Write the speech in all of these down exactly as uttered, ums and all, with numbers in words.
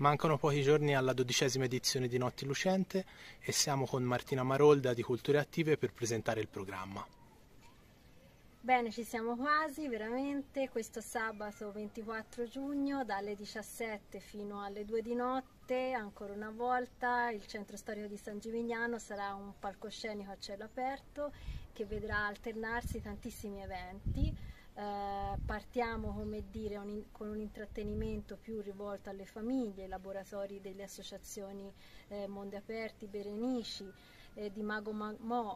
Mancano pochi giorni alla dodicesima edizione di Notti Lucente e siamo con Martina Marolda di Culture Attive per presentare il programma. Bene, ci siamo quasi, veramente. Questo sabato ventiquattro giugno dalle diciassette fino alle due di notte, ancora una volta, il centro storico di San Gimignano sarà un palcoscenico a cielo aperto che vedrà alternarsi tantissimi eventi. Eh, partiamo, come dire, un, con un intrattenimento più rivolto alle famiglie, laboratori delle associazioni eh, Mondi Aperti, Berenici, eh, di Mago Mo,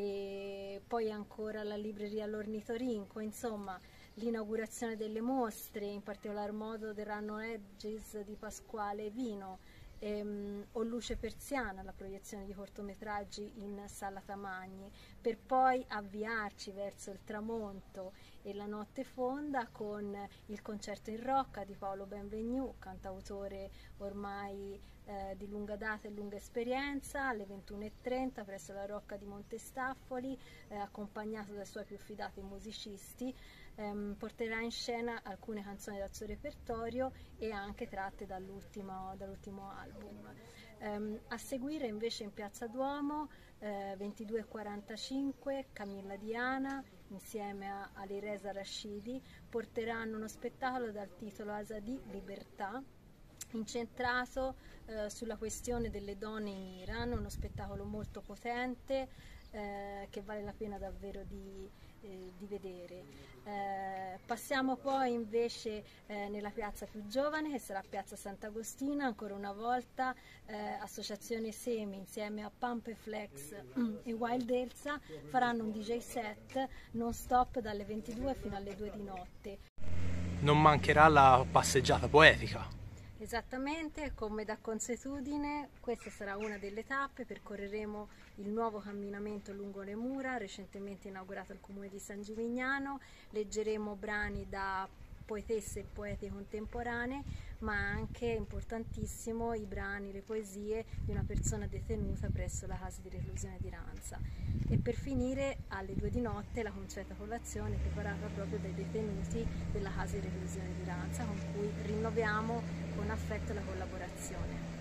e poi ancora la libreria L'Ornitorinco, insomma l'inaugurazione delle mostre, in particolar modo del Rano Edges di Pasquale Vino, ehm, o Luce Persiana, la proiezione di cortometraggi in Sala Tamagni, per poi avviarci verso il tramonto e la notte fonda con il concerto in Rocca di Paolo Benvenu, cantautore ormai eh, di lunga data e lunga esperienza, alle ventuno e trenta presso la Rocca di Montestaffoli, eh, accompagnato dai suoi più fidati musicisti. Ehm, porterà in scena alcune canzoni dal suo repertorio e anche tratte dall'ultimo, dall'ultimo album. Ehm, a seguire invece in Piazza Duomo, eh, ventidue e quarantacinque, Camilla Diana insieme a Alireza Rashidi porteranno uno spettacolo dal titolo Azadi Libertà, incentrato eh, sulla questione delle donne in Iran, uno spettacolo molto potente eh, che vale la pena davvero di, eh, di vedere. Eh, passiamo poi invece eh, nella piazza più giovane, che sarà Piazza Sant'Agostina, ancora una volta eh, Associazione Semi insieme a Pampeflex e Wild Elsa faranno un D J set non stop dalle ventidue fino alle due di notte. Non mancherà la passeggiata poetica. Esattamente, come da consuetudine, questa sarà una delle tappe. Percorreremo il nuovo camminamento lungo le mura, recentemente inaugurato al comune di San Gimignano, leggeremo brani da poetesse e poeti contemporanei, ma anche, importantissimo, i brani, le poesie di una persona detenuta presso la casa di reclusione di Ranza. E per finire, alle due di notte, la consueta colazione preparata proprio dai detenuti della casa di reclusione di Ranza, con cui rinnoviamo con affetto la collaborazione.